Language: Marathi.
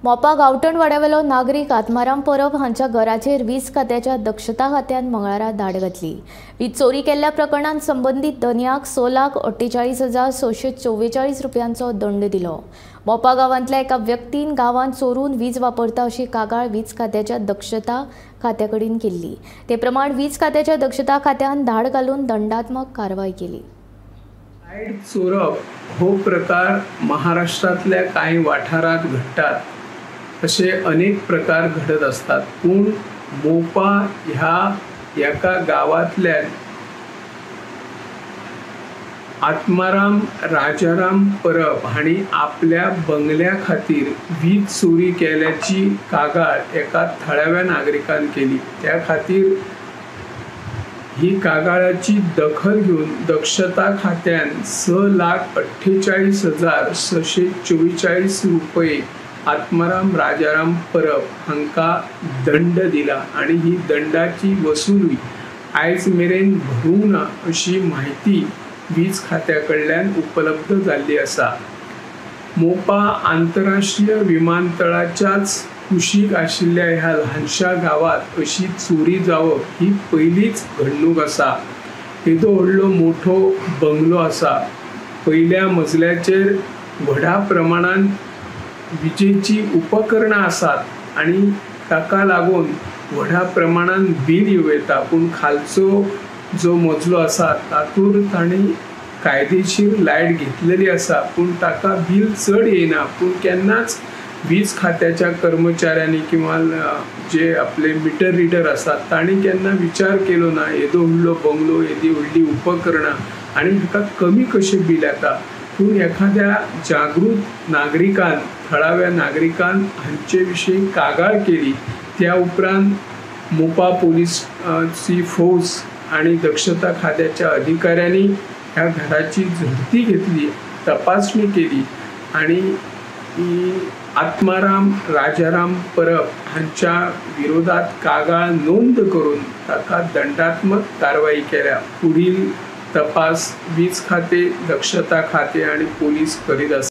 मोपा गांवठण वाड्यावेलो नागरीक आत्माराम परब हांच्या घराचेर वीज खात्याच्या दक्षता खात्यान मंगळारा धाड घातली। वीज चोरी केल्ल्या प्रकरणात संबंधित धन्याक 6,48,644 रुपयांचो दंड दिलो। मोपा गांवांतल्या एका व्यक्तीन गांवांत चोरून वीज वापरता अशी कागाळ वीज खात्याच्या दक्षता खात्याकडेन केल्ली। ते प्रमाण वीज खात्याच्या दक्षता खात्यान धाड घालून दंडात्मक कारवाई केली। लाईट चोरप हो प्रकार महाराष्ट्रातल्या काही वाठारात घडतात। असे अनेक प्रकार घडत असतात, पण मोपा ह्या एका गावातल्या आत्माराम राजाराम परब हाणी आपल्या बंगल्या खातीर वीज चोरी केल्याची कागाळ एका थळाव्या नागरिकान केली। त्या खातीर ही कागाळाची दखल घेऊन दक्षता खात्यान 6,48,644 रुपये आत्माराम राजाराम परब हांका दंड दिला आणि ही दंडाची वसुली आयज मेरेन भरूंक ना अशी माहिती वीज खात्याकडल्यान उपलब्ध झाली आसा। मोपा आंतरराष्ट्रीय विमानतळाच्याच कुशीक आशिल्ल्या ह्या ल्हानशा गावात अशी चोरी जावप ही पहिलीच घडणूक आसा। येदो व्हडलो मोठो बंगलो आसा, पहिल्या मजल्याचेर व्हडा प्रमाणात विजेची उपकरणां आसात आणि ताका लागून व्हडा प्रमाणात बिल येता, पण खालचो जो मजलो आसा तातूर तांणी कायदेशीर लायट घेतलेली आसा, पण ताका बिल चढ येना। पण केन्नाच वीज खात्याच्या कर्मचाऱ्यांनी किंवा जे आपले मीटर रीडर असतात तांणी केन्ना विचार केलो ना येदो व्हडलो बंगलो, येदी व्हडली उपकरणां आणि हाका कमी कशें बिल येता। पूण एखाद्या जागृत नागरिकान, थळाव्या नागरिकान हांचे विशीं कागाळ केली। त्या उपरांत मोपा पोलिसाची फौज आणि दक्षता खात्याच्या अधिकाऱ्यांनी ह्या घराची झडती घेतली, तपासणी केली आणि आत्माराम राजाराम परब हांच्या विरोधात कागाळ नोंद करून ताका दंडात्मक कारवाई केल्या। पुढील तपास वीज खाते, दक्षता खाते आणि पोलीस करीत आसात।